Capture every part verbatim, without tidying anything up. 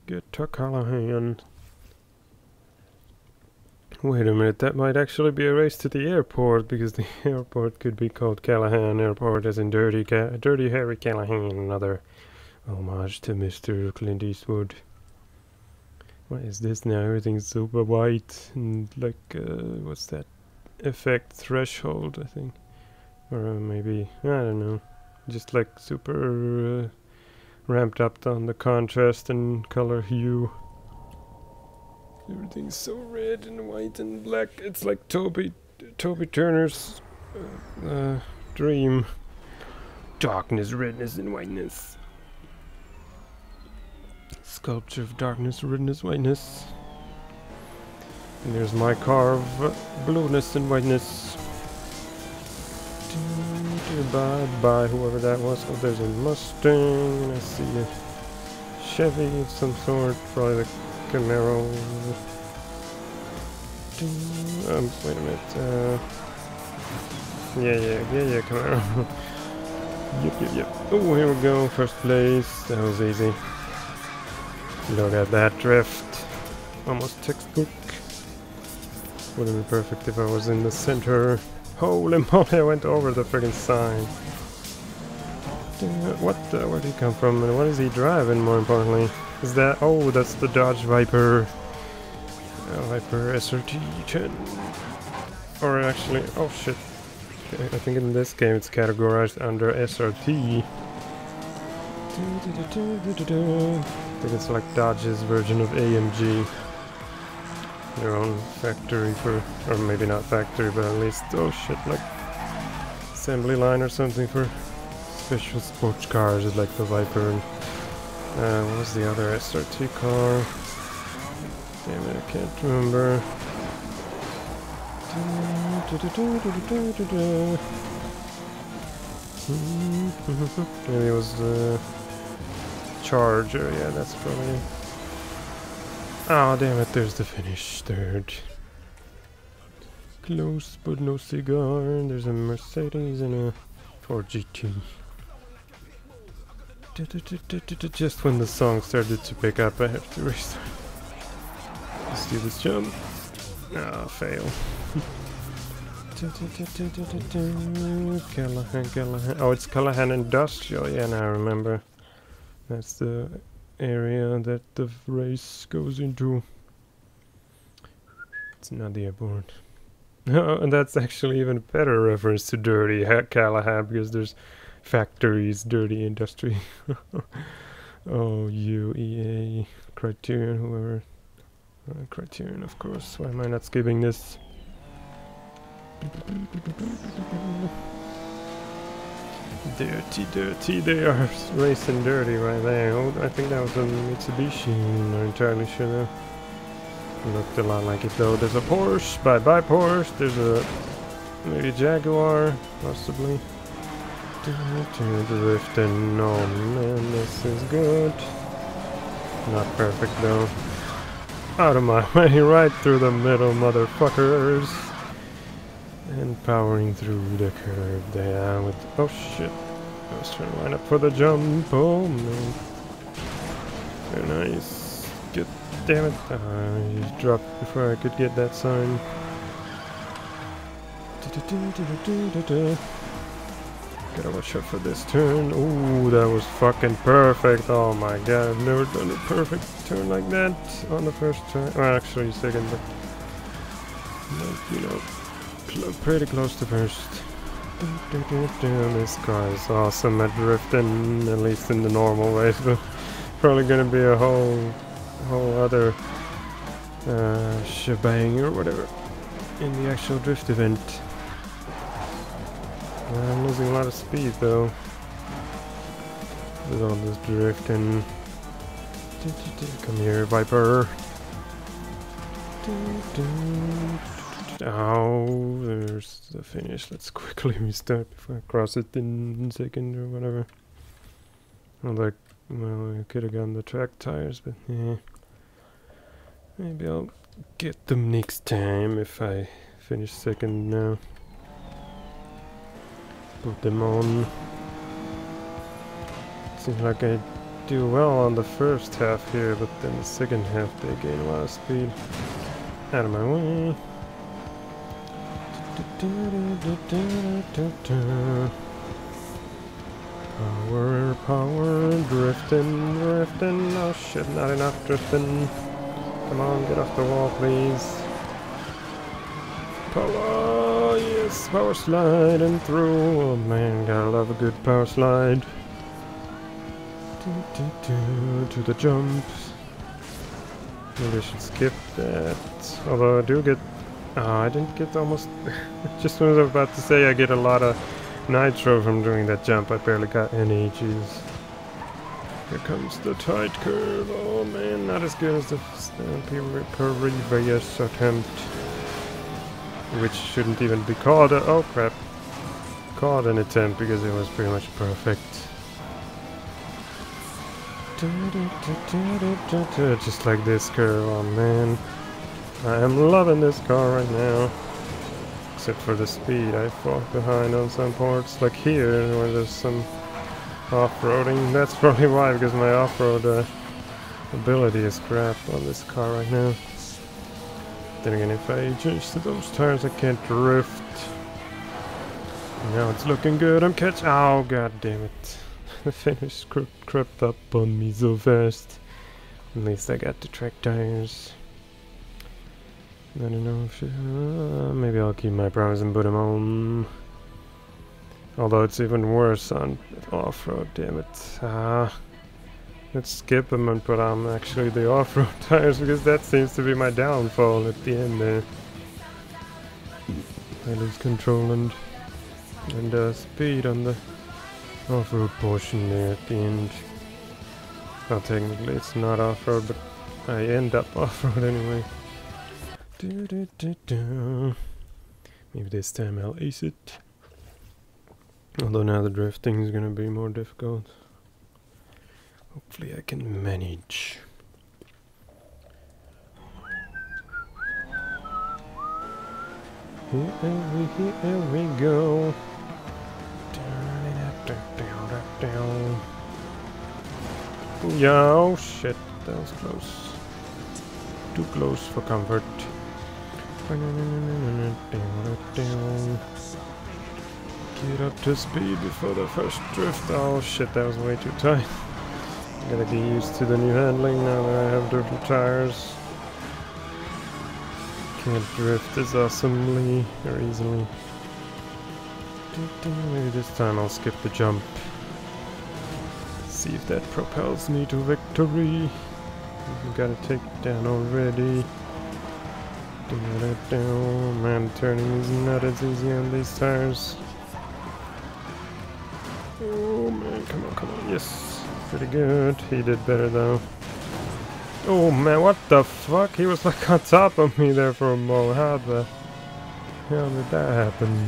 get to Callahan. Wait a minute, that might actually be a race to the airport, because the airport could be called Callahan Airport, as in Dirty, Ca Dirty Harry Callahan, another homage to Mister Clint Eastwood. What is this now? Everything's super white and like, uh, what's that? Effect threshold, I think. Or uh, maybe, I don't know. Just like super uh, ramped up on the contrast and color hue. Everything's so red and white and black. It's like Toby, Toby Turner's uh, uh, dream. Darkness, redness, and whiteness. Sculpture of darkness, redness, whiteness. And there's my car of uh, blueness and whiteness. Bye bye, whoever that was. Oh, there's a Mustang, and I see a Chevy of some sort, probably the Camaro. Um, wait a minute. Uh, yeah, yeah, yeah, yeah, Camaro. Yep, yep, yep. Oh, here we go. First place. That was easy. Look at that drift. Almost textbook. Wouldn't be perfect if I was in the center. Holy moly, I went over the friggin' sign. Uh, what the, where'd he come from and what is he driving, more importantly? Is that, oh, that's the Dodge Viper. Uh, Viper S R T ten. Or actually, oh shit. I think in this game it's categorized under S R T. I think it's like Dodge's version of A M G. Their own factory for, or maybe not factory, but at least, oh shit, like assembly line or something for special sports cars, is like the Viper. And uh, what was the other S R T car? Damn it, I can't remember. Maybe it was the Charger, yeah, that's probably it. Oh, damn it, there's the finish, third. Close, but no cigar. There's a Mercedes and a Ford G T. Just when the song started to pick up, I have to restart. Let's do this jump. Ah, oh, fail. Callahan, Callahan. Oh, it's Callahan Industrial. Yeah, now I remember. That's the area that the race goes into. It's not the airport. Oh, and that's actually even a better reference to Dirty Callahan, because there's factories, dirty industry. Oh, U E A, Criterion, whoever. Uh, Criterion, of course. Why am I not skipping this? Dirty, dirty, they are racing dirty right there. Oh, I think that was a Mitsubishi, I'm not entirely sure though. Looked a lot like it though. There's a Porsche, bye bye Porsche. There's a, maybe a Jaguar, possibly. Drifting, oh man, this is good. Not perfect though. Out of my way, right through the middle, motherfuckers. And powering through the curve there with, oh shit, I was trying to line up for the jump. Oh man, very nice. Good, damn it, I just dropped before I could get that sign. Gotta watch out for this turn. Ooh, that was fucking perfect. Oh my god, I've never done a perfect turn like that on the first try. Well, actually second, but, but you know, pretty close to first. This car is awesome at drifting, at least in the normal ways, but probably gonna be a whole whole other uh, shebang or whatever in the actual drift event. I'm losing a lot of speed though with all this drifting. Come here, Viper. Oh, there's the finish. Let's quickly restart before I cross it in a second or whatever. Although, well, I could have gotten the track tires, but yeah. Maybe I'll get them next time if I finish second now. Put them on. Seems like I do well on the first half here, but then the second half they gain a lot of speed. Out of my way. Power, power, drifting, drifting. Oh shit, not enough drifting. Come on, get off the wall, please. Power, yes, power slide and through. Oh man, gotta love a good power slide. Do, do, do, to the jumps. Maybe I should skip that. Although I do get. Oh, I didn't get almost. Just what I was about to say, I get a lot of nitro from doing that jump. I barely got any. Jeez. Here comes the tight curve. Oh man, not as good as the uh, previous attempt. Which shouldn't even be called a. Oh crap. Called an attempt because it was pretty much perfect. Just like this curve, oh man. I am loving this car right now. Except for the speed, I fall behind on some parts. Like here, where there's some off-roading. That's probably why, because my off-road uh, ability is crap on this car right now. Then again, if I change to those tires, I can't drift. Now it's looking good, I'm catching. Oh, god damn it. The finish cre crept up on me so fast. At least I got the track tires. I don't know if... Uh, maybe I'll keep my promise and put them on. Although it's even worse on off-road, damn it. Ah, let's skip them and put on actually the off-road tires, because that seems to be my downfall at the end there. I lose control and, and uh, speed on the off-road portion there at the end. Well, technically it's not off-road, but I end up off-road anyway. Do, do, do, do. Maybe this time I'll ace it. Although now the drifting is gonna be more difficult. Hopefully I can manage. Here we, here we go. Yeah, oh shit, that was close. Too close for comfort. Get up to speed before the first drift. Oh shit, that was way too tight. Gotta get used to the new handling now that I have different tires. Can't drift as awesomely or easily. Maybe this time I'll skip the jump. See if that propels me to victory. Gotta take it down already. Man, turning is not as easy on these tires. Oh man, come on, come on, yes. Pretty good. He did better though. Oh man, what the fuck? He was like on top of me there for a moment. How the hell did that happen?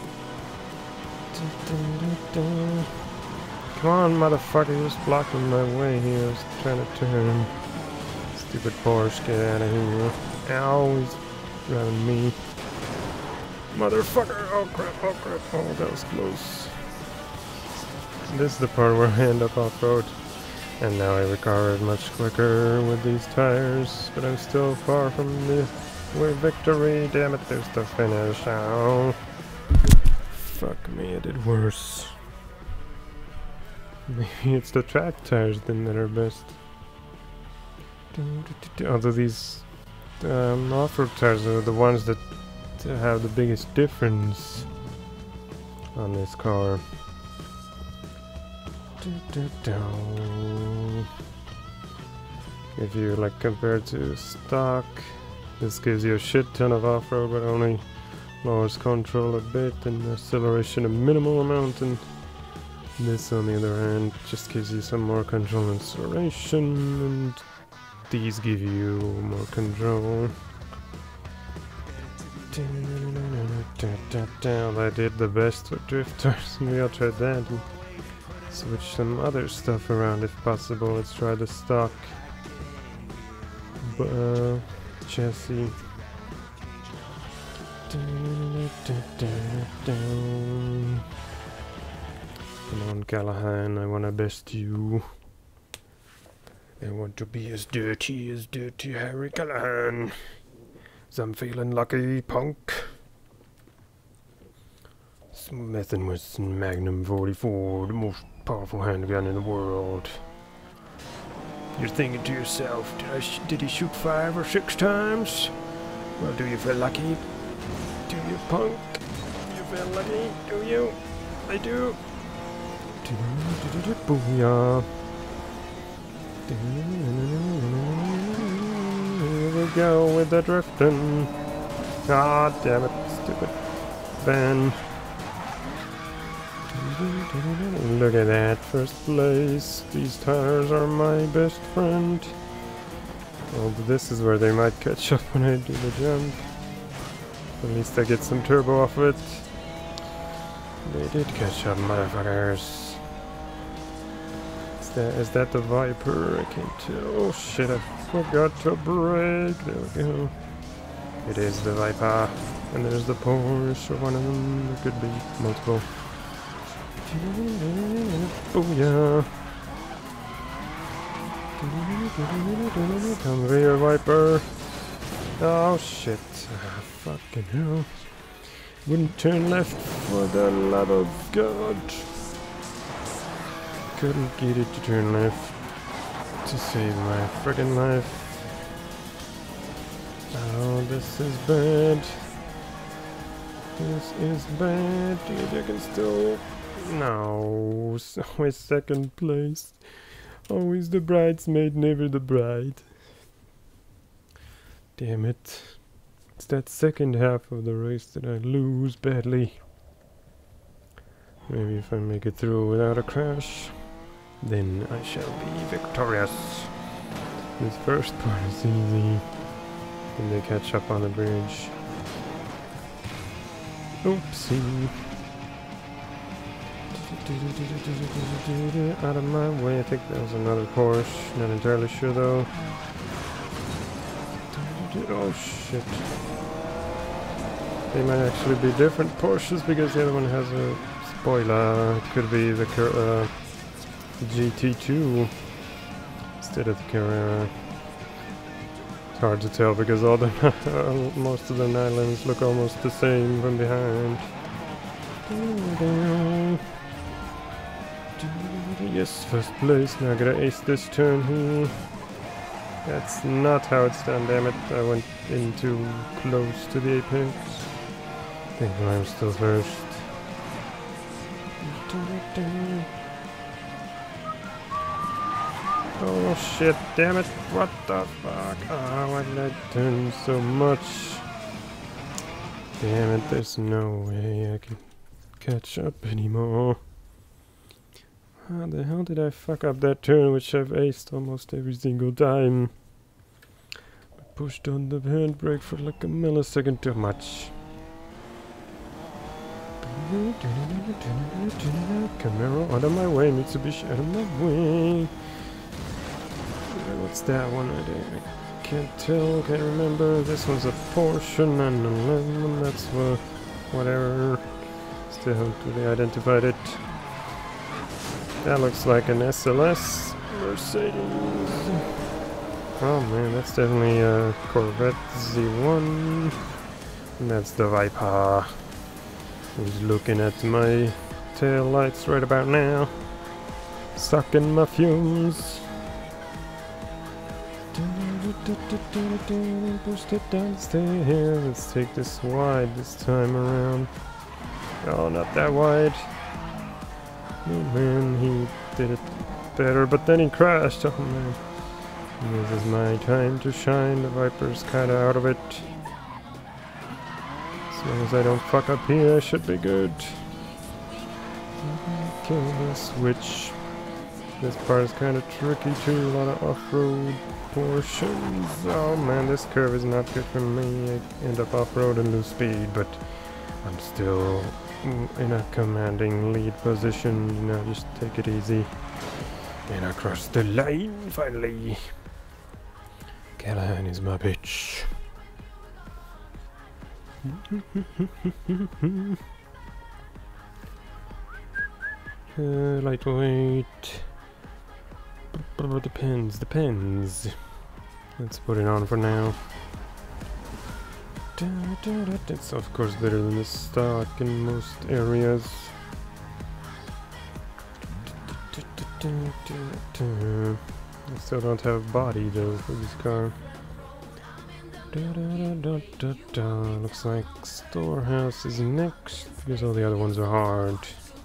Come on, motherfucker, he was blocking my way here. I was trying to turn. Stupid Porsche, get out of here. Ow, he's driving me. Motherfucker! Oh crap, oh crap, oh that was close. This is the part where I end up off-road. And now I recovered much quicker with these tires. But I'm still far from the way victory. Damn it, there's the finish. Ow. Fuck me, I did worse. Maybe it's the track tires then that are best. Although these um, off-road tires are the ones that have the biggest difference on this car. If you like compare to stock, this gives you a shit ton of off-road but only lowers control a bit and acceleration a minimal amount, and this on the other hand just gives you some more control and acceleration, and these give you more control. I did the best with drifters. Maybe I'll try that and switch some other stuff around if possible. Let's try the stock uh, chassis. Come on, Callahan, I wanna best you. I want to be as dirty as Dirty Harry Callahan. 'Cause I'm feeling lucky, punk. Smith and Wesson Magnum forty-four, the most powerful handgun in the world. You're thinking to yourself, did I sh did he shoot five or six times? Well, do you feel lucky? Do you, punk? Do you feel lucky? Do you? I do. Booyah. Here we go with the drifting. Ah, damn it, stupid Ben. Look at that, first place. These tires are my best friend. Well, this is where they might catch up when I do the jump. At least I get some turbo off it. They did catch up, motherfuckers. Is that, is that the Viper? I can't tell. Oh shit, I forgot to brake. There we go. It is the Viper. And there's the Porsche, or one of them. There could be multiple. Booyah! Come here, Viper! Oh shit! Ah, fucking hell! Wouldn't turn left for the love of God! Couldn't get it to turn left to save my friggin' life. Oh, this is bad. This is bad. Dude, I can still. No, it's always second place. Always the bridesmaid, never the bride. Damn it. It's that second half of the race that I lose badly. Maybe if I make it through without a crash, then I shall be victorious. This first part is easy. Then they catch up on the bridge. Oopsie. Out of my way, I think that was another Porsche. Not entirely sure though. Oh shit. They might actually be different Porsches because the other one has a spoiler. It could be the uh, G T two instead of the Carrera. It's hard to tell because all the most of the nylons look almost the same from behind. Yes, first place. Now I gotta ace this turn here. That's not how it's done, damn it. I went in too close to the apex. I think I'm still first. Oh shit, damn it. What the fuck? Oh, why did I turn so much? Damn it, there's no way I can catch up anymore. How the hell did I fuck up that turn, which I've aced almost every single time? I pushed on the handbrake for like a millisecond too much. Camaro out of my way, Mitsubishi out of my way. What's that one? I, I can't tell, can't remember. This one's a Porsche nine eleven, that's what, whatever. Still haven't really identified it. That looks like an S L S Mercedes. Oh man, that's definitely a Corvette Z one. And that's the Viper. Who's looking at my tail lights right about now. Sucking my fumes. Pushed it downstairs. Let's take this wide this time around. Oh, not that wide. Oh man, he did it better, but then he crashed. Oh man. This is my time to shine. The Viper's kinda out of it. As long as I don't fuck up here, I should be good. Okay, switch. This part is kinda tricky too. A lot of off-road portions. Oh man, this curve is not good for me. I end up off-road and lose speed, but I'm still in a commanding lead position. You know, just take it easy. And I crossed the line finally. Callahan is my bitch. uh, lightweight. Depends, depends. Let's put it on for now. It's of course better than the stock in most areas. I still don't have body though for this car. Looks like storehouse is next because all the other ones are hard.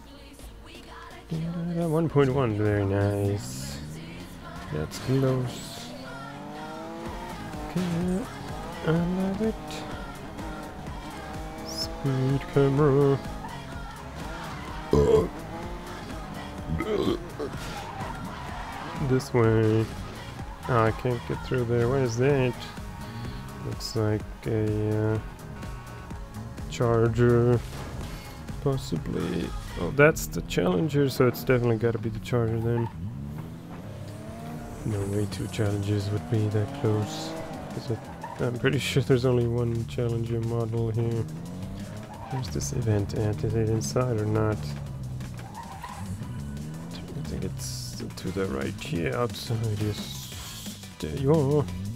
one point one, very nice. That's close. Okay, I love it. Speed camera. This way. Oh, I can't get through there. What is that? Looks like a uh, Charger. Possibly. Oh, that's the Challenger, so it's definitely got to be the Charger then. No way two Challengers would be that close. It, I'm pretty sure there's only one Challenger model here. Where's this event at? Is it inside or not? I think it's to the right here, outside. Yes, there you are.